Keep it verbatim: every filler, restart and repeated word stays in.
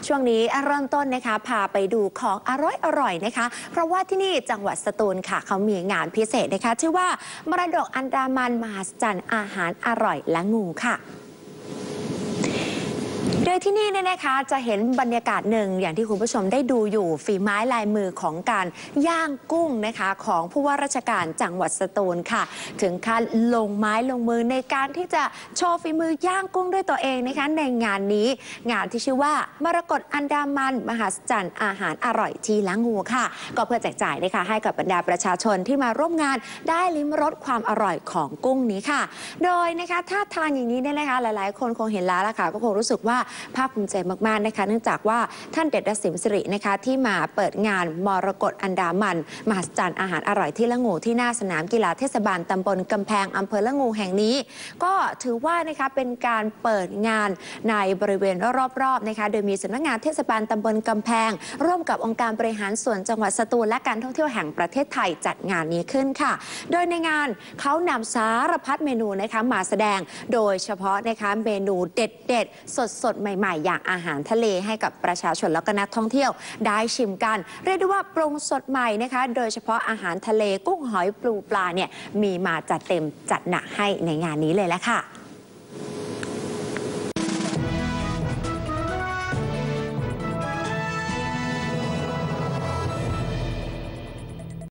ช่วงนี้เริ่มต้นนะคะพาไปดูของอร่อยๆนะคะเพราะว่าที่นี่จังหวัดสตูลค่ะเขามีงานพิเศษนะคะชื่อว่ามรดกอันดามันมหัศจรรย์อาหารอร่อยและงูค่ะโดยที่นี่เนี่ยนะคะจะเห็นบรรยากาศหนึ่งอย่างที่คุณผู้ชมได้ดูอยู่ฝีไม้ลายมือของการย่างกุ้งนะคะของผู้ว่าราชการจังหวัดสตูลค่ะถึงขั้นลงไม้ลงมือในการที่จะโชว์ฝีมือย่างกุ้งด้วยตัวเองนะคะในงานนี้งานที่ชื่อว่ามรกตอันดามันมหัศจรรย์อาหารอร่อยที่ละงูค่ะก็เพื่อแจกจ่ายนะคะให้กับบรรดาประชาชนที่มาร่วมงานได้ลิ้มรสความอร่อยของกุ้งนี้ค่ะโดยนะคะถ้าทานอย่างนี้เนี่ยนะคะหลายๆคนคงเห็นแล้วล่ะค่ะก็คงรู้สึกว่าภาคภูมิใจมากๆนะคะเนื่องจากว่าท่านเด็ดสิมสิรินะคะที่มาเปิดงานมรกตอันดามันมหัศจรรย์อาหารอร่อยที่ละงูที่หน้าสนามกีฬาเทศบาลตำบลกำแพงอำเภอละงูแห่งนี้ก็ถือว่านะคะเป็นการเปิดงานในบริเวณรอบๆนะคะโดยมีสำนักงานเทศบาลตำบลกำแพงร่วมกับองค์การบริหารส่วนจังหวัดสตูลและการท่องเที่ยวแห่งประเทศไทยจัดงานนี้ขึ้นค่ะโดยในงานเขานำสารพัดเมนูนะคะมาแสดงโดยเฉพาะนะคะเมนูเด็ดๆสดๆใหม่ๆอย่างอาหารทะเลให้กับประชาชนแล้วก็นักท่องเที่ยวได้ชิมกันเรียกได้ว่าปรุงสดใหม่นะคะโดยเฉพาะอาหารทะเลกุ้งหอยปูปลาเนี่ยมีมาจัดเต็มจัดหนักให้ในงานนี้เลยแหละค่ะ